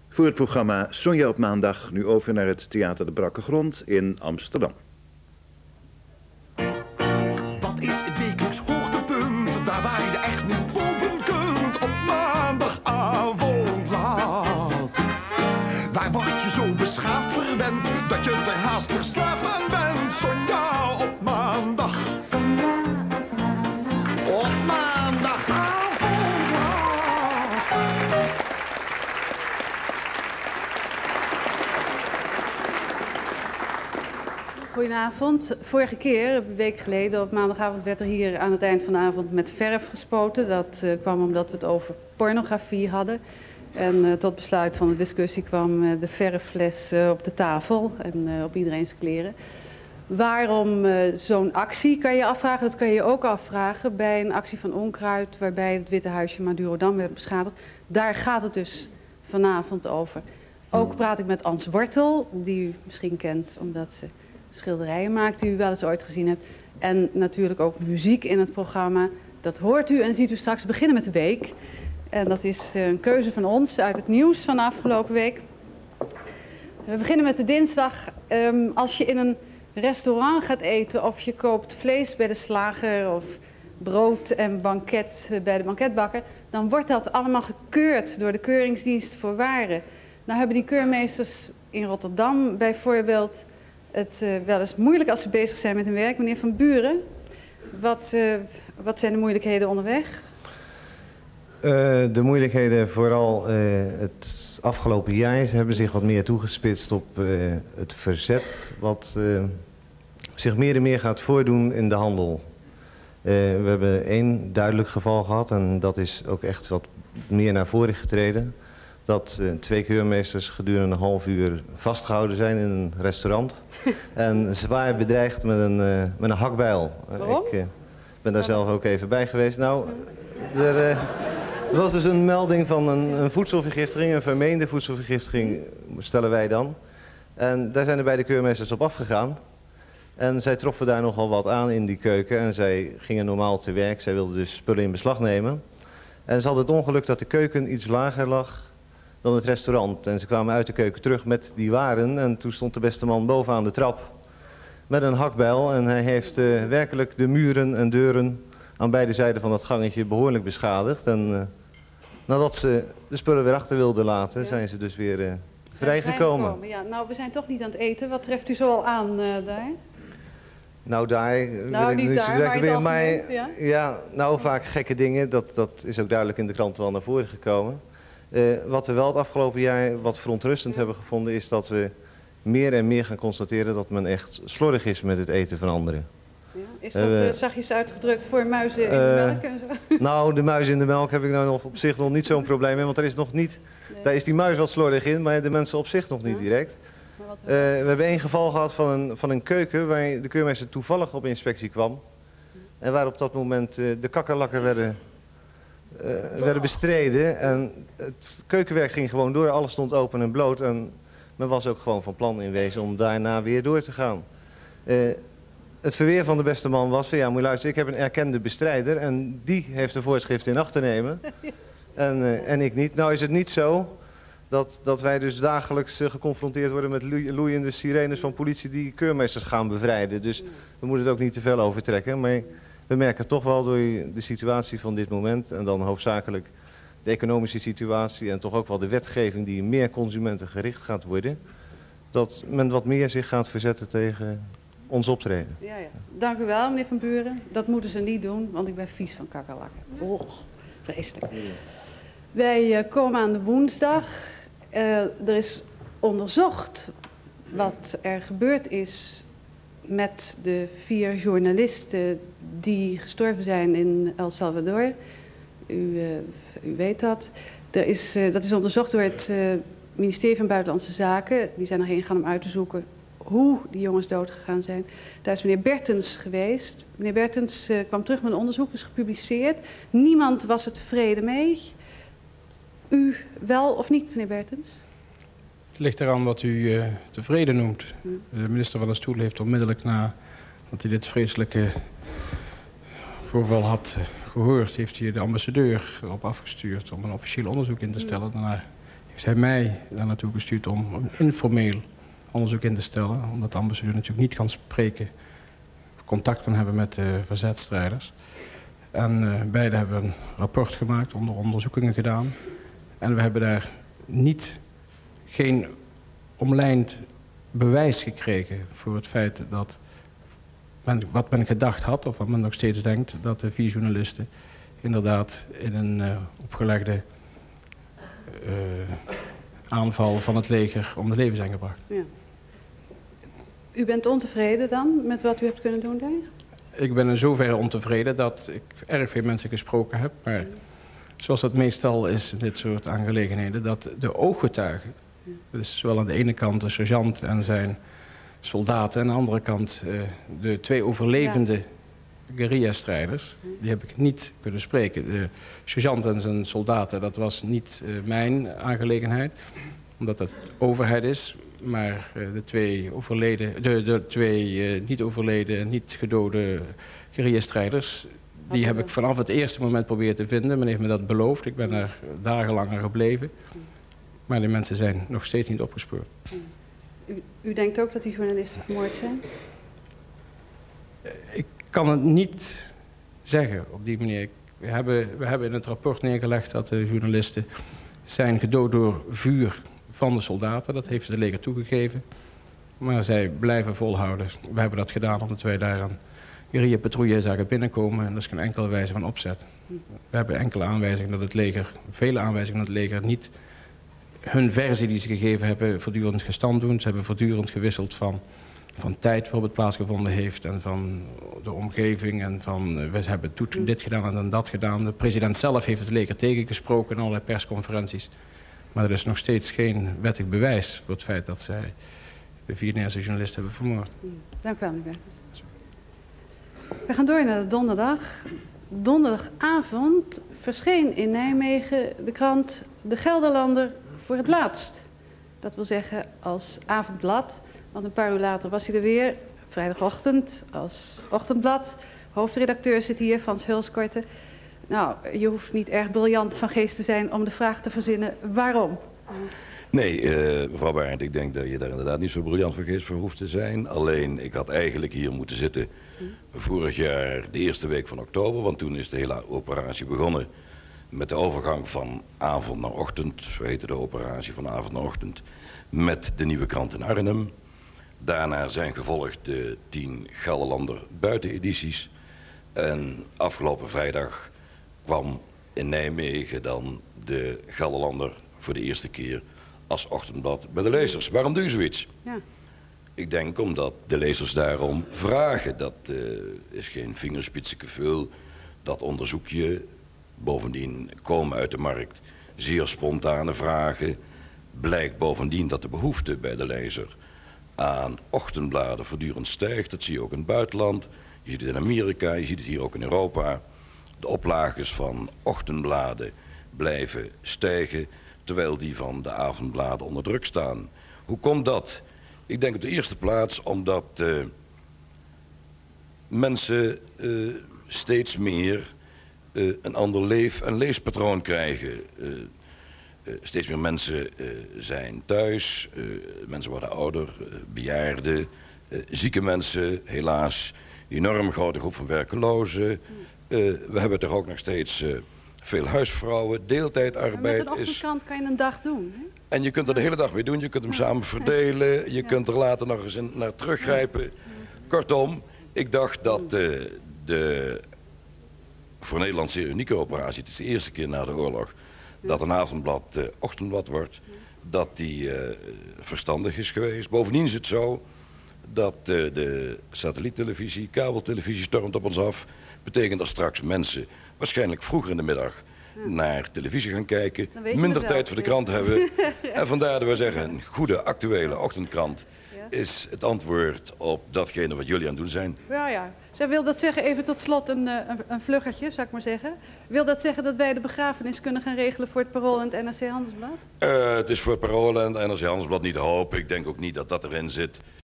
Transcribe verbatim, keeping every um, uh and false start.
Voor het programma Sonja op maandag nu over naar het Theater de Brakke Grond in Amsterdam. Wat is het wekelijks hoogtepunt, daar waar je echt niet boven kunt, op maandagavond laat. Waar word je zo beschaafd verwend, dat je er haast verslaafd aan bent. Sonja op maandag. Sonja op maandag. Op maandagavond laat. Goedenavond. Vorige keer, een week geleden, op maandagavond werd er hier aan het eind van de avond met verf gespoten. Dat uh, kwam omdat we het over pornografie hadden. En uh, tot besluit van de discussie kwam uh, de verffles uh, op de tafel en uh, op iedereen's kleren. Waarom uh, zo'n actie, kan je afvragen. Dat kan je je ook afvragen bij een actie van Onkruid waarbij het Witte Huisje Madurodam werd beschadigd. Daar gaat het dus vanavond over. Ook praat ik met Ans Wortel, die u misschien kent omdat ze schilderijen maakt die u wel eens ooit gezien hebt. En natuurlijk ook muziek in het programma. Dat hoort u en ziet u straks beginnen met de week. En dat is een keuze van ons uit het nieuws van de afgelopen week. We beginnen met de dinsdag. Um, als je in een restaurant gaat eten of je koopt vlees bij de slager of brood en banket bij de banketbakker, dan wordt dat allemaal gekeurd door de Keuringsdienst voor Waren. Nou hebben die keurmeesters in Rotterdam bijvoorbeeld het uh, wel eens moeilijk als ze bezig zijn met hun werk. Meneer Van Buren, wat, uh, wat zijn de moeilijkheden onderweg? Uh, de moeilijkheden vooral uh, het afgelopen jaar ze hebben zich wat meer toegespitst op uh, het verzet wat uh, zich meer en meer gaat voordoen in de handel. Uh, we hebben één duidelijk geval gehad en dat is ook echt wat meer naar voren getreden. Dat uh, twee keurmeesters gedurende een half uur vastgehouden zijn in een restaurant. En zwaar bedreigd met een, uh, met een hakbijl. Waarom? Ik uh, ben daar zelf ook even bij geweest. Nou, er, uh, er was dus een melding van een, een voedselvergiftiging, een vermeende voedselvergiftiging stellen wij dan. En daar zijn de beide keurmeesters op afgegaan. En zij troffen daar nogal wat aan in die keuken en zij gingen normaal te werk. Zij wilden dus spullen in beslag nemen. En ze hadden het ongeluk dat de keuken iets lager lag dan het restaurant. En ze kwamen uit de keuken terug met die waren en toen stond de beste man bovenaan de trap met een hakbijl. En hij heeft uh, werkelijk de muren en deuren aan beide zijden van dat gangetje behoorlijk beschadigd. En uh, nadat ze de spullen weer achter wilden laten, ja, zijn ze dus weer uh, vrijgekomen. vrijgekomen. Ja, nou, we zijn toch niet aan het eten. Wat treft u zo al aan uh, daar? Nou, daar nou, wil ik niet niet daar, zo maar weer. Maar ja? ja, nou, vaak gekke dingen. Dat, dat is ook duidelijk in de krant wel naar voren gekomen. Uh, wat we wel het afgelopen jaar wat verontrustend hebben gevonden is dat we meer en meer gaan constateren dat men echt slordig is met het eten van anderen. Ja, is dat uh, uh, zachtjes uitgedrukt voor muizen in de uh, melk en zo? Nou, de muizen in de melk heb ik nou nog op zich nog niet zo'n probleem mee, want er is nog niet, nee. Daar is die muis wat slordig in, maar de mensen op zich nog niet ja. direct. Uh, we hebben één geval gehad van een, van een keuken waar de keurmeester toevallig op inspectie kwam. En waar op dat moment uh, de kakkerlakken werden, uh, werden bestreden. En het keukenwerk ging gewoon door, alles stond open en bloot. En men was ook gewoon van plan in wezen om daarna weer door te gaan. Uh, het verweer van de beste man was van ja, moet je luisteren, ik heb een erkende bestrijder en die heeft de voorschrift in acht te nemen. En, uh, en ik niet. Nou is het niet zo Dat, dat wij dus dagelijks uh, geconfronteerd worden met loeiende sirenes van politie die keurmeesters gaan bevrijden. Dus we moeten het ook niet te veel overtrekken. Maar we merken toch wel door de situatie van dit moment en dan hoofdzakelijk de economische situatie en toch ook wel de wetgeving die meer consumentengericht gaat worden, dat men wat meer zich gaat verzetten tegen ons optreden. Ja, ja. Dank u wel, meneer Van Buren. Dat moeten ze niet doen, want ik ben vies van kakkerlakken. Oh, vreselijk. Wij uh, komen aan de woensdag. Uh, er is onderzocht wat er gebeurd is met de vier journalisten die gestorven zijn in El Salvador. U, uh, u weet dat. Er is, uh, dat is onderzocht door het uh, ministerie van Buitenlandse Zaken. Die zijn erheen gegaan om uit te zoeken hoe die jongens doodgegaan zijn. Daar is meneer Bertens geweest. Meneer Bertens uh, kwam terug met een onderzoek, is gepubliceerd. Niemand was het tevreden mee. U wel of niet, meneer Bertens? Het ligt eraan wat u uh, tevreden noemt. De minister van de Stoel heeft onmiddellijk na dat hij dit vreselijke voorval had uh, gehoord, heeft hij de ambassadeur erop afgestuurd om een officieel onderzoek in te stellen. Daarna heeft heeft hij mij daar naartoe gestuurd om een informeel onderzoek in te stellen. Omdat de ambassadeur natuurlijk niet kan spreken, contact kan hebben met de verzetstrijders. En uh, beide hebben een rapport gemaakt, onder onderzoekingen gedaan. En we hebben daar niet, geen omlijnd bewijs gekregen voor het feit dat men, wat men gedacht had, of wat men nog steeds denkt, dat de vier journalisten inderdaad in een uh, opgelegde uh, aanval van het leger om het leven zijn gebracht. Ja. U bent ontevreden dan met wat u hebt kunnen doen daar? Ik ben in zoverre ontevreden dat ik erg veel mensen gesproken heb, maar zoals dat meestal is in dit soort aangelegenheden, dat de ooggetuigen, dus zowel aan de ene kant de sergeant en zijn soldaten, en aan de andere kant uh, de twee overlevende ja. guerrilla-strijders, die heb ik niet kunnen spreken. De sergeant en zijn soldaten, dat was niet uh, mijn aangelegenheid, omdat dat overheid is. Maar uh, de twee, overleden, de, de twee uh, niet overleden en niet gedode guerrilla-strijders, die heb ik vanaf het eerste moment proberen te vinden. Men heeft me dat beloofd, ik ben daar dagenlang aan gebleven. Maar die mensen zijn nog steeds niet opgespoord. U, u denkt ook dat die journalisten vermoord zijn? Ik kan het niet zeggen op die manier. We hebben, we hebben in het rapport neergelegd dat de journalisten zijn gedood door vuur van de soldaten. Dat heeft het leger toegegeven. Maar zij blijven volhouden. We hebben dat gedaan omdat wij daar aan guerrilla-patrouille zagen binnenkomen. En dat is geen enkele wijze van opzet. We hebben enkele aanwijzingen dat het leger, vele aanwijzingen dat het leger niet hun versie die ze gegeven hebben voortdurend gestand doen. Ze hebben voortdurend gewisseld van, van tijd waarop het plaatsgevonden heeft en van de omgeving en van we hebben toen dit gedaan en dat gedaan. De president zelf heeft het leger tegengesproken in allerlei persconferenties. Maar er is nog steeds geen wettig bewijs voor het feit dat zij de vier Nederlandse journalisten hebben vermoord. Dank u wel, meneer Bergers. We gaan door naar de donderdag. Donderdagavond verscheen in Nijmegen de krant De Gelderlander voor het laatst. Dat wil zeggen als avondblad, want een paar uur later was hij er weer, vrijdagochtend als ochtendblad. Hoofdredacteur zit hier, Frans Hulskorte. Nou, je hoeft niet erg briljant van geest te zijn om de vraag te verzinnen waarom. Nee, uh, mevrouw Barend, ik denk dat je daar inderdaad niet zo briljant van geest voor hoeft te zijn. Alleen, ik had eigenlijk hier moeten zitten vorig jaar de eerste week van oktober, want toen is de hele operatie begonnen met de overgang van avond naar ochtend, zo heette de operatie van avond naar ochtend, met de nieuwe krant in Arnhem. Daarna zijn gevolgd de tien Gelderlander buitenedities en afgelopen vrijdag kwam in Nijmegen dan de Gelderlander voor de eerste keer als ochtendblad bij de lezers. Waarom doe je zoiets? Ja. Ik denk omdat de lezers daarom vragen. Dat uh, is geen vingerspitsengevoel, dat onderzoek je. Bovendien komen uit de markt zeer spontane vragen. Blijkt bovendien dat de behoefte bij de lezer aan ochtendbladen voortdurend stijgt. Dat zie je ook in het buitenland. Je ziet het in Amerika, je ziet het hier ook in Europa. De oplages van ochtendbladen blijven stijgen, terwijl die van de avondbladen onder druk staan. Hoe komt dat? Ik denk op de eerste plaats omdat uh, mensen uh, steeds meer uh, een ander leef- en leespatroon krijgen. Uh, uh, steeds meer mensen uh, zijn thuis, uh, mensen worden ouder, uh, bejaarden, uh, zieke mensen, helaas, een enorm grote groep van werkelozen. Uh, we hebben toch ook nog steeds uh, veel huisvrouwen, deeltijdarbeid maar met is... een ochtendkrant kan je een dag doen, hè? En je kunt er de hele dag mee doen, je kunt hem samen verdelen, je kunt er later nog eens in, naar teruggrijpen. Kortom, ik dacht dat uh, de voor Nederland zeer unieke operatie, het is de eerste keer na de oorlog, dat een avondblad uh, ochtendblad wordt, dat die uh, verstandig is geweest. Bovendien is het zo dat uh, de satelliettelevisie, kabeltelevisie stormt op ons af. Betekent dat straks mensen waarschijnlijk vroeger in de middag naar televisie gaan kijken, minder tijd voor de krant hebben. En vandaar dat we zeggen, een goede actuele ochtendkrant is het antwoord op datgene wat jullie aan het doen zijn. Ja, ja. Zij wil dat zeggen, even tot slot een, een, een vluggertje, zou ik maar zeggen. Wil dat zeggen dat wij de begrafenis kunnen gaan regelen voor het Parool en het N R C Handelsblad? Uh, het is voor het Parool en het N R C Handelsblad niet de hoop. Ik denk ook niet dat dat erin zit.